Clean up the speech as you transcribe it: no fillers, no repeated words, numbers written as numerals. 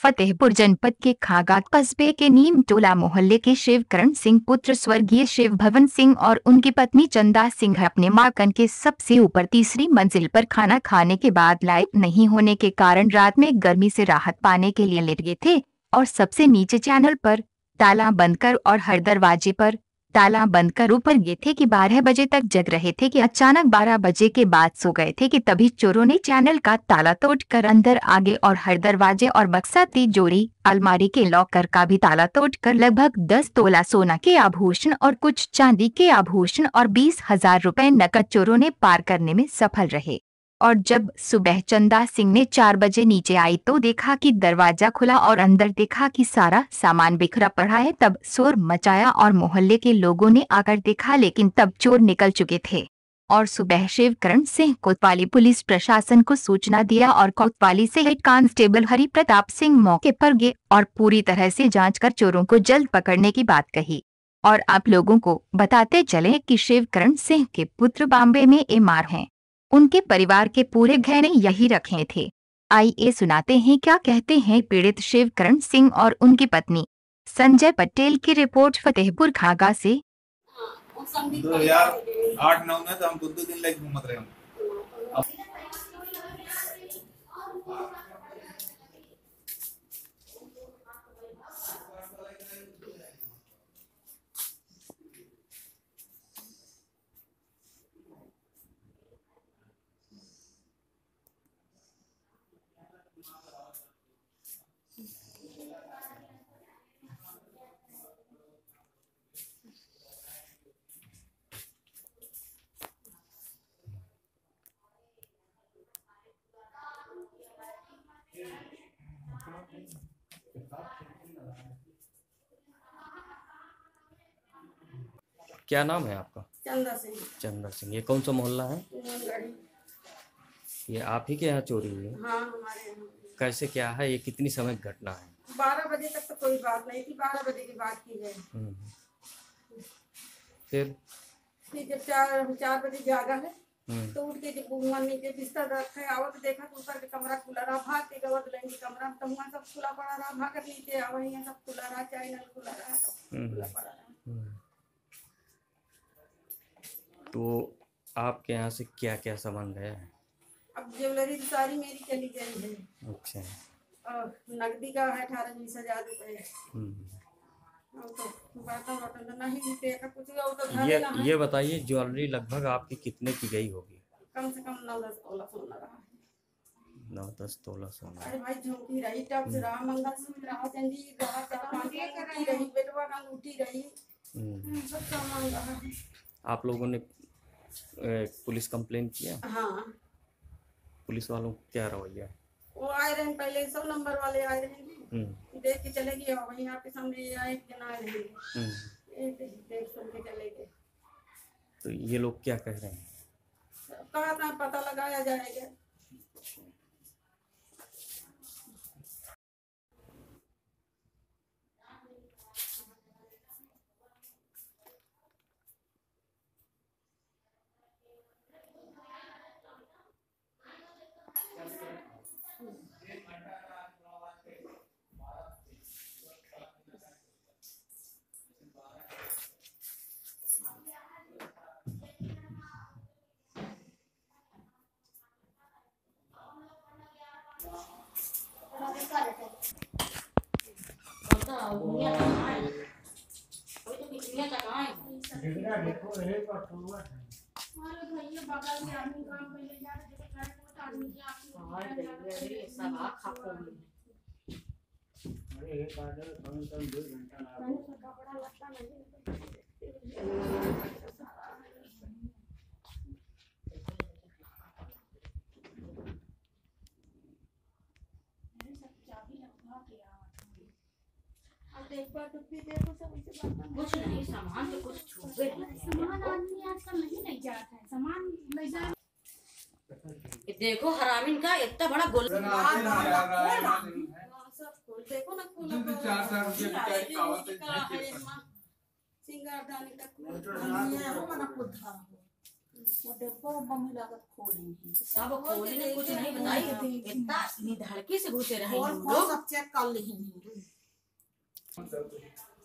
फतेहपुर जनपद के खागा कस्बे के नीम टोला मोहल्ले के शिवकरण सिंह पुत्र स्वर्गीय शिव भवन सिंह और उनकी पत्नी चंदा सिंह अपने माकन के सबसे ऊपर तीसरी मंजिल पर खाना खाने के बाद लाइट नहीं होने के कारण रात में गर्मी से राहत पाने के लिए लेट गए थे और सबसे नीचे चैनल पर ताला बंद कर और हर दरवाजे पर ताला बंद कर ऊपर गए थे कि 12 बजे तक जग रहे थे कि अचानक 12 बजे के बाद सो गए थे कि तभी चोरों ने चैनल का ताला तोड़कर अंदर आ गए और हर दरवाजे और बक्सा तिजोरी अलमारी के लॉकर का भी ताला तोड़कर लगभग 10 तोला सोना के आभूषण और कुछ चांदी के आभूषण और 20,000 रुपए नकद चोरों ने पार करने में सफल रहे। और जब सुबह चंदा सिंह ने 4 बजे नीचे आई तो देखा कि दरवाजा खुला और अंदर देखा कि सारा सामान बिखरा पड़ा है। तब शोर मचाया और मोहल्ले के लोगों ने आकर देखा, लेकिन तब चोर निकल चुके थे और सुबह शिवकरण सिंह कोतवाली पुलिस प्रशासन को सूचना दिया और कोतवाली से हेड कांस्टेबल हरि प्रताप सिंह मौके पर गए और पूरी तरह से जांच कर चोरों को जल्द पकड़ने की बात कही। और आप लोगों को बताते चले कि शिवकरण सिंह के पुत्र बॉम्बे में एमआर हैं। उनके परिवार के पूरे गहने यही रखे थे। आइए सुनाते हैं क्या कहते हैं पीड़ित शिवकरण सिंह और उनकी पत्नी। संजय पटेल की रिपोर्ट फतेहपुर खागा से। 2008-9 में तो हम दो दिन लाइक घूमत रहे हम। क्या नाम है आपका? चंदा सिंह। चंदा सिंह। ये कौन सा मोहल्ला है? ये आप ही के यहाँ चोरी हुई है? हाँ, हमारे यहाँ। कैसे क्या है, ये कितनी समय की घटना है? 12 बजे तक तो कोई बात नहीं थी, 12 बजे की बात की है। फिर जब 4 बजे जागा है तो उठ के जब बुआ नीचे बिस्तर रखे आवत देखा तो ऊपर के कमरा खुला रहा, भाग के गवत लेंगे कमरा तो वहाँ सब खुला पड़ा रहा, भाग कर नीचे आवा यहाँ सब खुला रहा, चैनल खुला रहा, सब खुला पड़ा रहा। तो आपके यहाँ से क्या क्या सामान गया है? अब ज्वेलरी सारी मेरी चली गई है। अच्छा। और नकदी का है 18-20 हजार रुपए। तो नहीं देखा कुछ तो ये बताइए ज्वेलरी लगभग आपकी कितने की गई होगी? कम से कम 9-10 तोला सोना रहा है। 9-10 तोला सोना। अरे भाई झुमकी रही, टॉप्स रहा, मंगलसूत्र रहा, चांदी रहा, अंगूठी रही, बेटवा का अंगूठी रही, सब सामान रहा। आप लोगों ने पुलिस कंप्लेंट किया? हाँ। पुलिस वालों क्या रवैया? वो आए रहे पहले 100 नंबर वाले आए रहे, देख के चले गए, वहीं आपके सामने आए एक जना आए रहे, देख सुन के चले गए। तो ये लोग क्या कह रहे हैं? कहा था पता लगाया जाएगा। कुछ नहीं, सामान तो कुछ छूटे नहीं, सामान आदमी आजकल नहीं जाता है, सामान ले जा। देखो हरामिन का इतना बड़ा गोल देखो ना, खुला 4-4 रुपए का सिंगारदानी का वो डब्बा उब्बा में लागत खोलेंगे सब खोलेंगे, कुछ नहीं बताई, इतना निधड़के से घुसे रहे खोल हम खोल लोग। सब चेक कर लेंगे।